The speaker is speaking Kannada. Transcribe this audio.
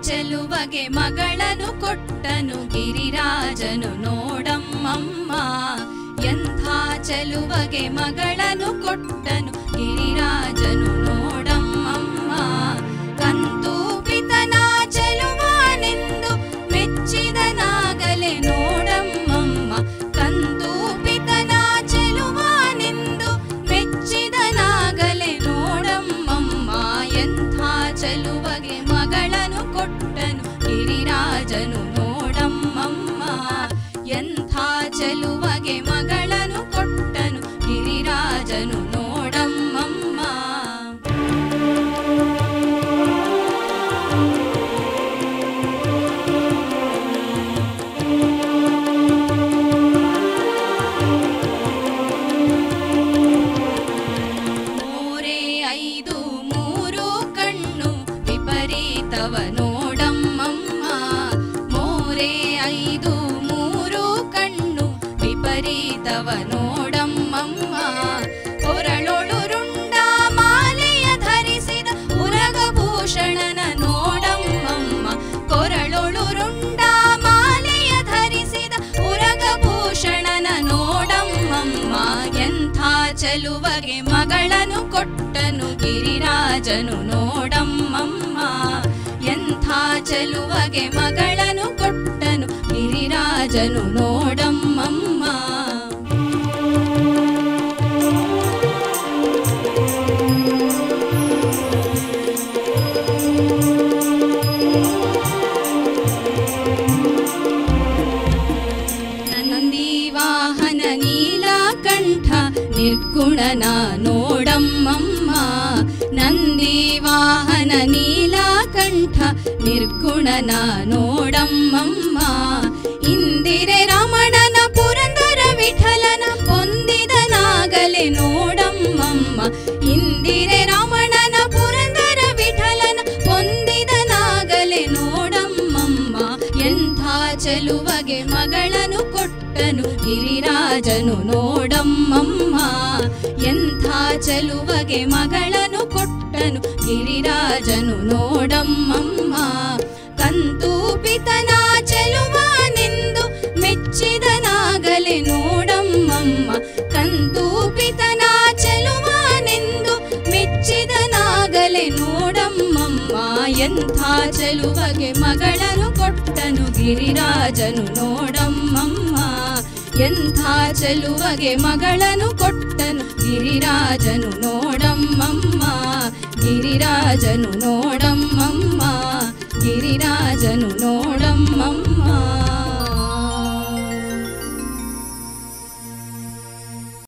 ಚೆಲುವಗೆ ಮಗಳನ್ನು ಕೊಟ್ಟನು ಗಿರಿರಾಜನು ನೋಡಮ್ಮಮ್ಮ. ಎಂಥ ಚೆಲುವಗೆ ಮಗಳನ್ನು ಕೊಟ್ಟನು ಗಿರಿರಾಜನು ನೋಡಮ್ಮಮ್ಮ. ಕಂತು ಪಿತನ ಚೆಲುವನೆಂದು ಮೆಚ್ಚಿದನಾಗಲೇ ನೋಡಮ್ಮಮ್ಮ. ಕಂತು ಪಿತನ ಚೆಲುವನೆಂದು ಮೆಚ್ಚಿದನಾಗಲೇ ನೋಡಮ್ಮಮ್ಮ. ಎಂಥ ಚೆಲುವಗೆ ಮಗಳನ್ನು ಕೊಟ್ಟನು ಗಿರಿರಾಜನು ನೋಡಮ್ಮಮ್ಮ. ಎಂಥ ಚೆಲುವಗೆ ಮಗಳನ್ನು ಕೊಟ್ಟನು ಗಿರಿರಾಜನು ನೋಡಮ್ಮಮ್ಮ. ಮೂರೇ ಐದು ಮೂರು ಕಣ್ಣು ವಿಪರೀತವ ನೋಡಮ್ಮಮ್ಮ. ಮೂರೇ ಐದು ಮೂರು ಕಣ್ಣು ವಿಪರೀತವ ನೋಡಮ್ಮಮ್ಮ. ಕೊರಳೊಳು ರುಂಡ ಮಾಲೆಯ ಧರಿಸಿದ ಉರಗಭೂಷಣನ ನೋಡಮ್ಮಮ್ಮ. ಕೊರಳೊಳು ರುಂಡ ಮಾಲೆಯ ಧರಿಸಿದ ಉರಗಭೂಷಣನ ನೋಡಮ್ಮಮ್ಮ. ಎಂಥ ಚೆಲುವಗೆ ಮಗಳನ್ನು ಕೊಟ್ಟನು ಗಿರಿರಾಜನು ನೋಡಮ್ಮಮ್ಮ. ಎಂಥ ಚೆಲುವಗೆ ಮಗಳನ್ನು ಕೊಟ್ಟನು ಗಿರಿರಾಜನು ನೋಡಮ್ಮಮ್ಮ. ನಂದಿವಾಹನ ನೀಲಕಂಠ ನಿರ್ಗುಣನ ನೋಡಮ್ಮಮ್ಮ. ನಂದಿವಾಹನ ನೀಲಕಂಠ ನಿರ್ಗುಣನ ನೋಡಮ್ಮಮ್ಮ. ಇಂದಿರೆ ರಮಣನ ಪುರಂದರ ವಿಠಲನ ಹೊಂದಿದನಾಗಲೇ ನೋಡಮ್ಮಮ್ಮ. ಇಂದಿರೆ ರಮಣನ ಪುರಂದರ ವಿಠಲನ ಹೊಂದಿದನಾಗಲೇ ನೋಡಮ್ಮಮ್ಮ. ಎಂಥ ಚೆಲುವಗೆ ಮಗಳನ್ನು ಕೊಟ್ಟನು ಗಿರಿರಾಜನು ನೋಡಮ್ಮಮ್ಮ. ಎಂಥ ಚೆಲುವಗೆ ಮಗಳನ್ನು ಕೊಟ್ಟನು ಗಿರಿರಾಜನು ನೋಡಮ್ಮಮ್ಮ. ಕಂತು ಪಿತನ ಚೆಲುವನೆಂದು ಮೆಚ್ಚಿದನಾಗಲೇ ನೋಡಮ್ಮಮ್ಮ. ಕಂತು ಪಿತನ ಚೆಲುವನೆಂದು ಮೆಚ್ಚಿದನಾಗಲೇ ನೋಡಮ್ಮಮ್ಮ. ಎಂಥ ಚೆಲುವಗೆ ಮಗಳನ್ನು ಕೊಟ್ಟನು ಗಿರಿರಾಜನು ನೋಡಮ್ಮಮ್ಮ. ಎಂಥ ಚೆಲುವಗೆ ಮಗಳನ್ನು ಕೊಟ್ಟನು ಗಿರಿರಾಜನು ನೋಡಮ್ಮಮ್ಮ. ಗಿರಿರಾಜನು ನೋಡಮ್ಮಮ್ಮ. ಗಿರಿರಾಜನು ನೋಡಮ್ಮಮ್ಮ.